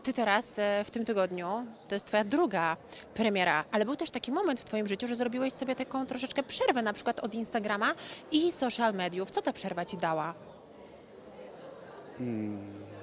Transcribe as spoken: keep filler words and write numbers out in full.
Ty teraz e, w tym tygodniu, to jest twoja druga premiera, ale był też taki moment w twoim życiu, że zrobiłeś sobie taką troszeczkę przerwę na przykład od Instagrama i social mediów. Co ta przerwa ci dała?